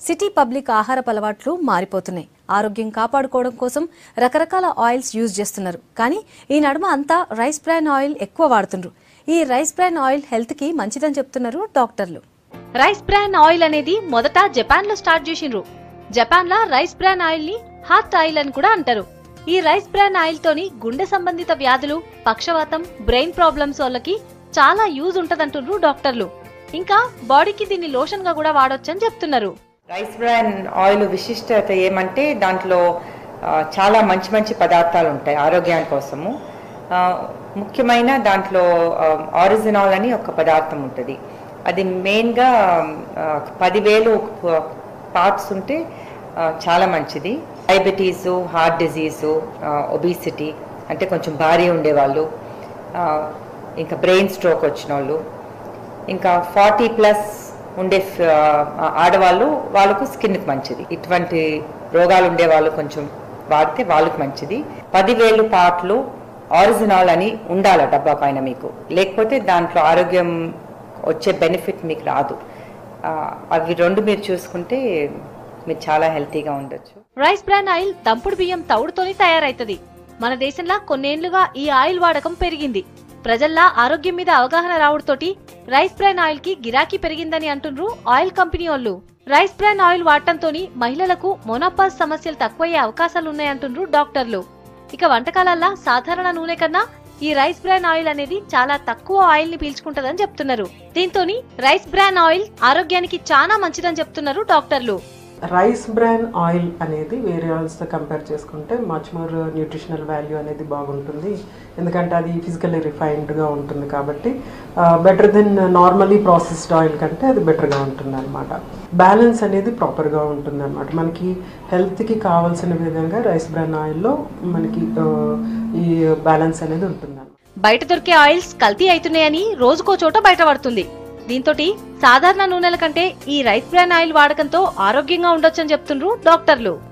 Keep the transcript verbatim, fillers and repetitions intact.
City public ఆహారపు అలవాట్లు మారిపోతున్నాయి. ఆరోగ్యం కాపాడుకోవడం కోసం రకరకాల ఆయిల్స్ యూజ్ చేస్తున్నారు. కానీ ఈ నడుమ అంతా రైస్ బ్రాన్ ఆయిల్ ఎక్కువ వాడుతున్నారు. ఈ రైస్ బ్రాన్ ఆయిల్ హెల్త్ కి మంచిదని చెప్తున్నారు డాక్టర్లు. రైస్ బ్రాన్ ఆయిల్ అనేది మొదట జపాన్ లో స్టార్ట్ చేసిండ్రు. జపాన్ లా రైస్ బ్రాన్ ఆయిల్ ని హార్ట్ ఆయిల్ అని కూడా అంటారు. ఈ రైస్ బ్రాన్ ఆయిల్ తోని గుండె సంబంధిత వ్యాధులు, పక్షవాతం, బ్రెయిన్ ప్రాబ్లమ్స్ వాళ్ళకి చాలా యూజ్ ఉంటదంటున్నారు డాక్టర్లు. ఇంకా బాడీకి దీన్ని లోషన్ గా కూడా వాడొచ్చని చెప్తున్నారు. రైస్ బ్రాన్ ఆయిల్ విశిష్టత ఏమంటే దాంట్లో చాలా మంచి మంచి పదార్థాలు ఉంటాయి ఆరోగ్యాని కోసము. ముఖ్యమైన దాంట్లో ఆరిజినాల్ అని ఒక పదార్థం ఉంటుంది. అది మెయిన్గా పదివేలు పార్ట్స్ ఉంటే చాలా మంచిది. డయాబెటీసు, హార్ట్ డిజీజు, ఒబిసిటీ అంటే కొంచెం భారీ ఉండేవాళ్ళు, ఇంకా బ్రెయిన్ స్ట్రోక్ వచ్చిన వాళ్ళు, ఇంకా ఫార్టీ ప్లస్ ఉండే ఆడవాళ్ళు వాళ్ళకు స్కిన్కి మంచిది. ఇటువంటి రోగాలు ఉండే వాళ్ళు కొంచెం వాడితే వాళ్ళకి మంచిది. పదివేలు పార్ట్లు ఆరిజినల్ అని ఉండాల డబ్బా పైన మీకు, లేకపోతే దాంట్లో ఆరోగ్యం వచ్చే బెనిఫిట్ మీకు రాదు. అవి రెండు మీరు చూసుకుంటే మీరు చాలా హెల్తీగా ఉండొచ్చు. రైస్ బ్రాన్ ఆయిల్ దంపుడు బియ్యం తౌడుతోని తయారైతది. మన దేశంలో కొన్నేళ్లుగా ఈ ఆయిల్ వాడకం పెరిగింది. ప్రజల్లా ఆరోగ్యం మీద అవగాహన రావడంతోటి రైస్ బ్రాన్ ఆయిల్ కి గిరాకీ పెరిగిందని అంటున్నారు ఆయిల్ కంపెనీ వాళ్ళు. రైస్ బ్రాన్ ఆయిల్ వాడటంతోని మహిళలకు మోనోపాజ్ సమస్యలు తక్కువయ్యే అవకాశాలున్నాయంటున్నారు డాక్టర్లు. ఇక వంటకాలల్లా సాధారణ నూనె కన్నా ఈ రైస్ బ్రాన్ ఆయిల్ అనేది చాలా తక్కువ ఆయిల్ ని పీల్చుకుంటదని చెప్తున్నారు. దీంతోని రైస్ బ్రాన్ ఆయిల్ ఆరోగ్యానికి చాలా మంచిదని చెప్తున్నారు డాక్టర్లు. రైస్ బ్రాన్ ఆయిల్ అనేది వేరే ఆయిల్స్తో కంపేర్ చేసుకుంటే మచ్ మోర్ న్యూట్రిషనల్ వాల్యూ అనేది బాగుంటుంది. ఎందుకంటే అది ఫిజికల్లీ రిఫైన్డ్గా ఉంటుంది కాబట్టి better than normally processed oil కంటే అది బెటర్గా ఉంటుంది అనమాట. బ్యాలెన్స్ అనేది ప్రాపర్గా ఉంటుంది అనమాట. మనకి హెల్త్కి కావాల్సిన విధంగా రైస్ బ్రాన్ ఆయిల్లో మనకి ఈ బ్యాలెన్స్ అనేది ఉంటుంది. బయట దొరికే ఆయిల్స్ కల్తీ అవుతున్నాయని రోజుకో చోట బయటపడుతుంది. దీంతో సాధారణ నూనెల కంటే ఈ రైస్ బ్రాన్ ఆయిల్ వాడకంతో ఆరోగ్యంగా ఉండొచ్చని చెప్తున్నారు డాక్టర్లు.